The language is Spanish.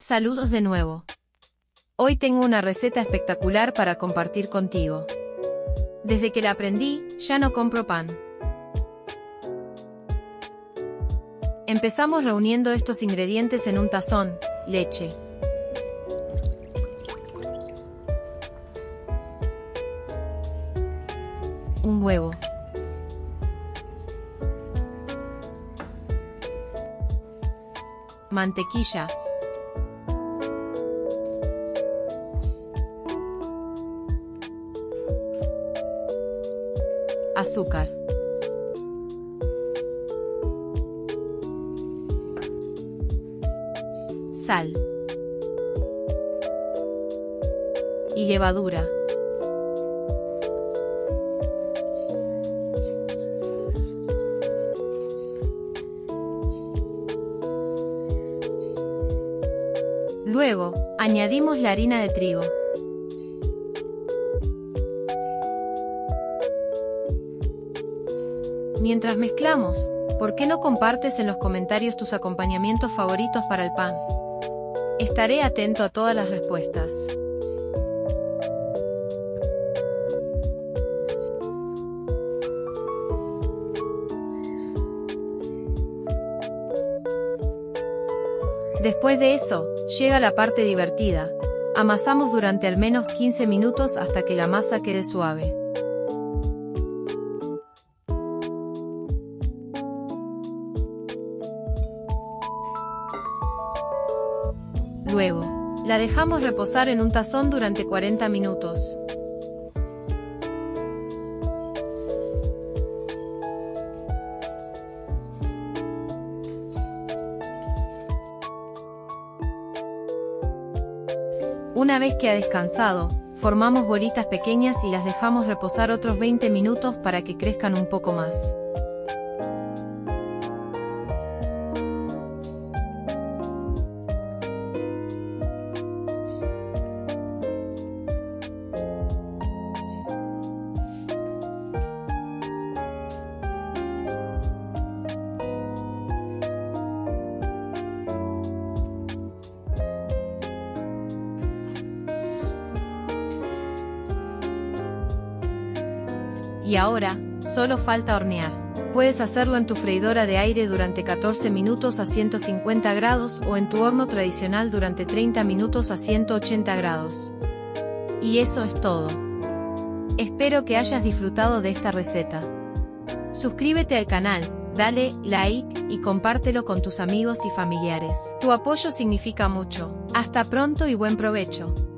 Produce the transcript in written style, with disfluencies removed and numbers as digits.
Saludos de nuevo. Hoy tengo una receta espectacular para compartir contigo. Desde que la aprendí, ya no compro pan. Empezamos reuniendo estos ingredientes en un tazón: leche, un huevo, mantequilla, azúcar, sal y levadura. Luego, añadimos la harina de trigo. Mientras mezclamos, ¿por qué no compartes en los comentarios tus acompañamientos favoritos para el pan? Estaré atento a todas las respuestas. Después de eso, llega la parte divertida. Amasamos durante al menos 15 minutos hasta que la masa quede suave. Luego, la dejamos reposar en un tazón durante 40 minutos. Una vez que ha descansado, formamos bolitas pequeñas y las dejamos reposar otros 20 minutos para que crezcan un poco más. Y ahora, solo falta hornear. Puedes hacerlo en tu freidora de aire durante 14 minutos a 150 grados o en tu horno tradicional durante 30 minutos a 180 grados. Y eso es todo. Espero que hayas disfrutado de esta receta. Suscríbete al canal, dale like y compártelo con tus amigos y familiares. Tu apoyo significa mucho. Hasta pronto y buen provecho.